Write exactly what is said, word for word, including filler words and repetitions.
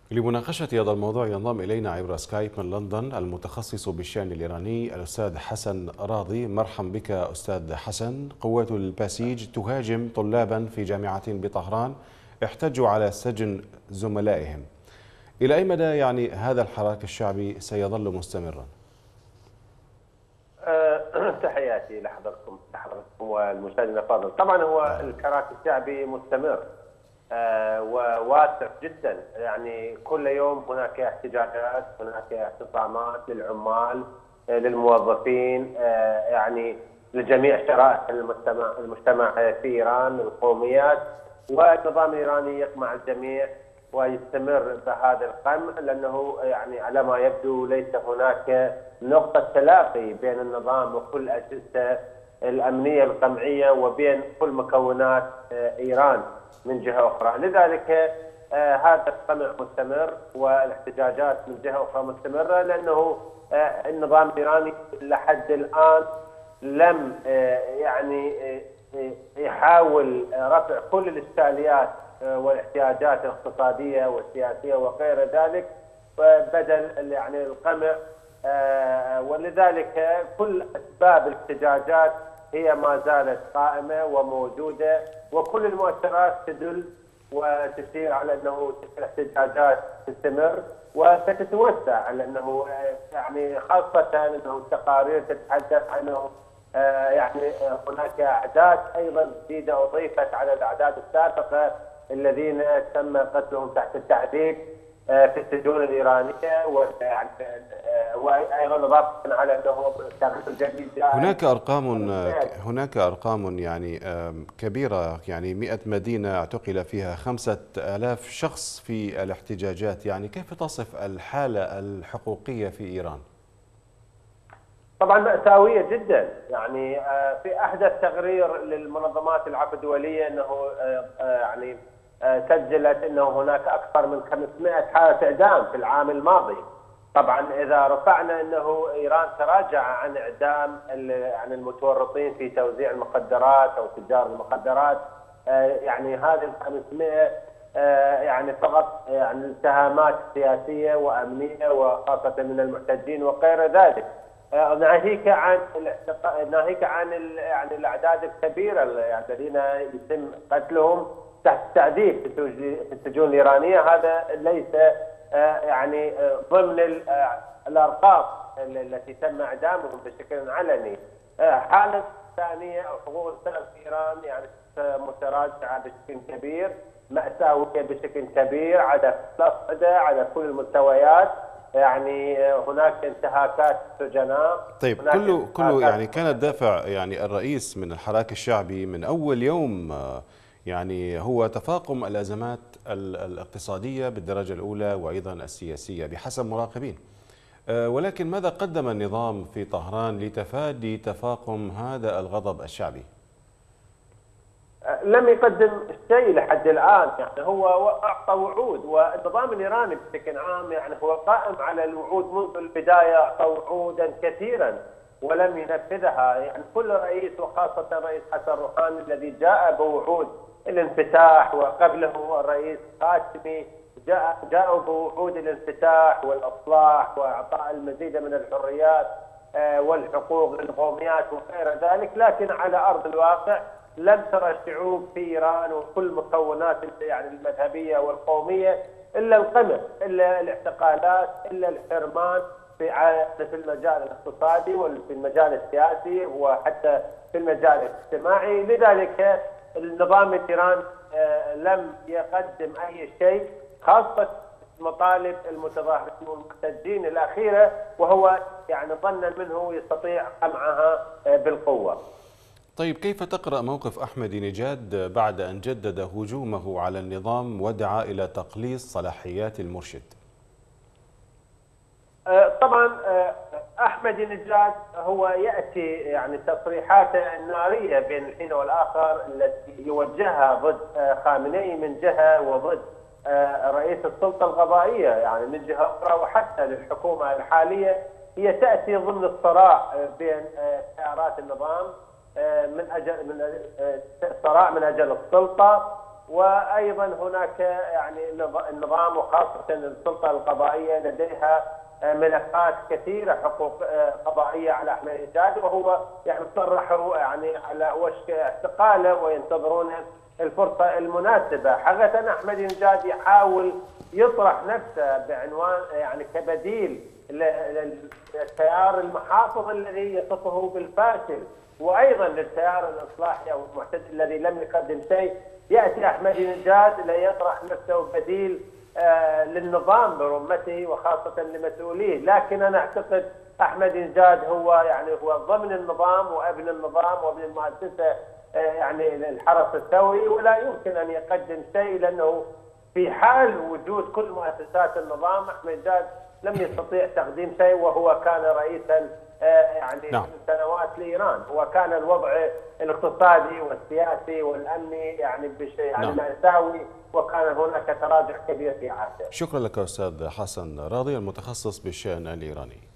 لمناقشة هذا الموضوع ينضم إلينا عبر سكايب من لندن المتخصص بالشأن الإيراني الأستاذ حسن راضي. مرحبا بك أستاذ حسن. قوات الباسيج تهاجم طلابا في جامعة بطهران احتجوا على سجن زملائهم. إلى أي مدى يعني هذا الحراك الشعبي سيظل مستمرا؟ أه تحياتي لحضرتكم لحضرتكم والمشاهدين الفاضل. طبعا هو الحراك الشعبي مستمر أه وواسع جدا، يعني كل يوم هناك احتجاجات، هناك اعتصامات للعمال، للموظفين، أه يعني لجميع شرائح المجتمع المجتمع في ايران، القوميات، والنظام الايراني يقمع الجميع ويستمر بهذا القمع، لانه يعني على ما يبدو ليس هناك نقطة تلاقي بين النظام وكل الأجهزة الأمنية القمعية وبين كل مكونات إيران من جهة أخرى. لذلك هذا القمع مستمر والاحتجاجات من جهة أخرى مستمرة، لأنه النظام الإيراني لحد الآن لم يعني يحاول رفع كل الإشكاليات والاحتياجات الاقتصادية والسياسية وغير ذلك، بدل يعني القمع. آه ولذلك كل أسباب الاحتجاجات هي ما زالت قائمة وموجودة، وكل المؤشرات تدل وتشير على أنه الاحتجاجات تستمر وستتوسع، على أنه يعني خاصة أنه التقارير تتحدث عنه آه يعني هناك أعداد أيضا جديدة أضيفت على الأعداد السابقة الذين تم قتلهم تحت التعذيب في السجون الإيرانية، وأيضا إضافة على أنه تغيير جديد. هناك أرقام هناك أرقام يعني كبيرة، يعني مئة مدينة اعتقل فيها خمسة آلاف شخص في الاحتجاجات. يعني كيف تصف الحالة الحقوقية في إيران؟ طبعا مأساوية جدا. يعني في أحدث تقرير للمنظمات العفو الدولية أنه يعني سجلت أنه هناك أكثر من خمسمئة حالة إعدام في العام الماضي. طبعا إذا رفعنا أنه إيران تراجع عن إعدام عن المتورطين في توزيع المخدرات أو تجار المخدرات، يعني هذه الخمسمئة يعني فقط يعني اتهامات سياسية وأمنية وخاصة من المحتجين وغير ذلك، ناهيك عن ناهيك عن يعني الأعداد الكبيرة الذين يتم قتلهم تحت التعذيب في السجون الإيرانية. هذا ليس يعني ضمن الأرقام التي تم إعدامهم بشكل علني. حالة ثانية أو حقوق الإنسان في إيران يعني متراجعة بشكل كبير، مأساوية بشكل كبير على الأصعدة على كل المستويات. يعني هناك انتهاكات سجناء. طيب كله كله يعني كان الدافع يعني الرئيس من الحراك الشعبي من أول يوم يعني هو تفاقم الأزمات الاقتصادية بالدرجة الأولى وأيضا السياسية بحسب مراقبين، ولكن ماذا قدم النظام في طهران لتفادي تفاقم هذا الغضب الشعبي؟ لم يقدم شيء لحد الآن. يعني هو أعطى وعود، والنظام الإيراني بشكل عام يعني هو قائم على الوعود منذ البداية. أعطى وعودا كثيرا ولم ينفذها. يعني كل رئيس وخاصة الرئيس حسن روحاني الذي جاء بوعود الانفتاح، وقبله الرئيس خاتمي جاء جاءوا بوعود الانفتاح والإصلاح وإعطاء المزيد من الحريات والحقوق للقوميات وغير ذلك، لكن على أرض الواقع لم ترى الشعوب في إيران وكل مكونات يعني المذهبية والقومية إلا القمع، إلا الاعتقالات، إلا الحرمان في في المجال الاقتصادي وفي المجال السياسي وحتى في المجال الاجتماعي. لذلك النظام الإيراني لم يقدم أي شيء، خاصة مطالب المتظاهرين والمحتجين الأخيرة، وهو يعني ظنا منه يستطيع قمعها بالقوة. طيب كيف تقرأ موقف أحمدي نجاد بعد أن جدد هجومه على النظام ودعا إلى تقليص صلاحيات المرشد؟ طبعا أحمدي نجاد هو يأتي يعني تصريحاته النارية بين الحين والآخر التي يوجهها ضد خامنئي من جهة وضد رئيس السلطة القضائية يعني من جهة أخرى، وحتى للحكومة الحالية، هي تأتي ضمن الصراع بين خيارات النظام من أجل من صراع من أجل السلطة وايضا هناك يعني النظام وخاصه السلطه القضائيه لديها ملفات كثيره حقوق قضائيه على احمد نجاد، وهو يعني صرحوا يعني على وشك اعتقاله وينتظرون الفرصه المناسبه. حقيقه احمد نجاد يحاول يطرح نفسه بعنوان يعني كبديل للتيار المحافظ الذي يصفه بالفاشل، وايضا للتيار الاصلاحي او المعتدل الذي لم يقدم شيء. ياتي احمد نجاد ليطرح نفسه بديل آه للنظام برمته وخاصه لمسؤوليه، لكن انا اعتقد احمد نجاد هو يعني هو ضمن النظام وابن النظام وابن المؤسسه آه يعني الحرس الثوري، ولا يمكن ان يقدم شيء، لانه في حال وجود كل مؤسسات النظام احمد نجاد لم يستطيع تقديم شيء، وهو كان رئيسا يعني نعم. سنوات لايران، وكان الوضع الاقتصادي والسياسي والامني يعني بشيء يعني نعم. مأساوي، وكان هناك تراجع كبير في عهده. شكرا لك أستاذ حسن راضي المتخصص بالشأن الإيراني.